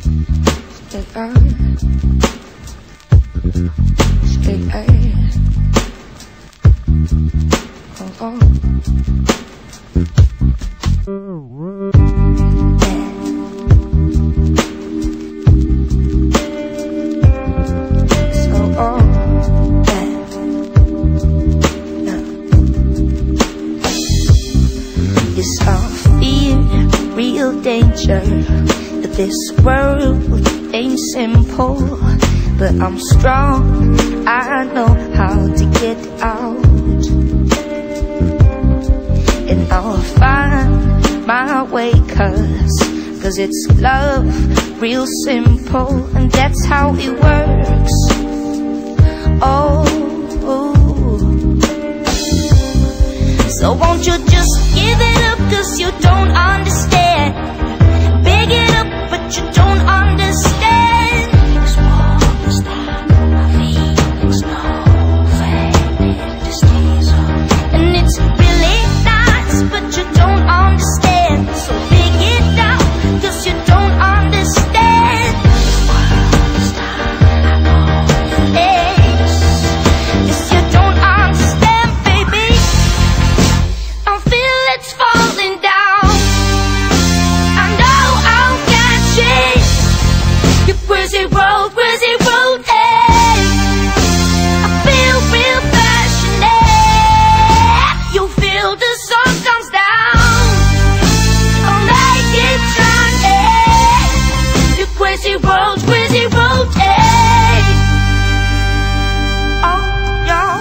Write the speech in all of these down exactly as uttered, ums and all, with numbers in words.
Stay out. Stay out. Oh, oh. So, oh, yeah. No. Yes, I fear real danger. This world ain't simple, but I'm strong. I know how to get out, and I'll find my way, cause, cause it's love, real simple, and that's how it works. Oh, so won't you just give it up, cause you don't understand. Big it up, but you don't understand. And it's really nice, but you don't understand. So big it up, cause you don't understand. Hey, cause you don't understand, baby. I feel it's falling down. I know I'll catch it. You crazy road, crazy road, hey. I feel real passionate. You feel the sun comes down. I'll make it shine, hey. You crazy road, crazy road, hey. Oh, y'all.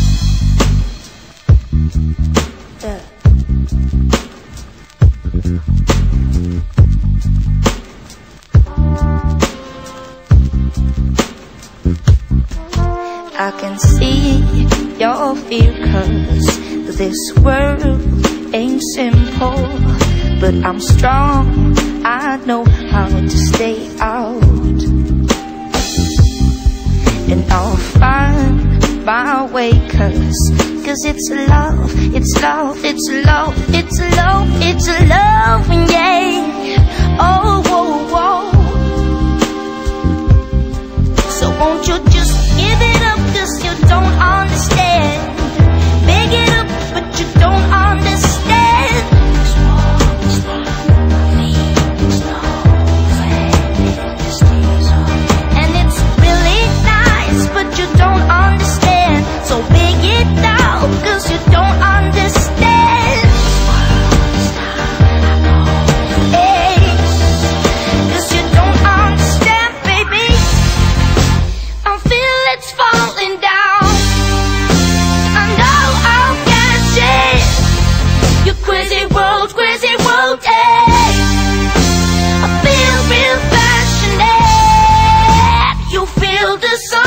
Yeah. I can see your fear, cause this world ain't simple, but I'm strong. I know how to stay out, and I'll find my way, cause, cause it's love, it's love, it's love, it's love, it's love, yeah. Oh, whoa, whoa. So won't you just give it up, cause you don't understand. Big it up, but you don't understand. And it's really nice, but you don't understand. So big it out, cause you don't understand. Hey, cause you don't understand, baby. I feel it's falling down. I know I'll catch it. You crazy world, crazy world, hey. I feel real passionate. You feel the sun.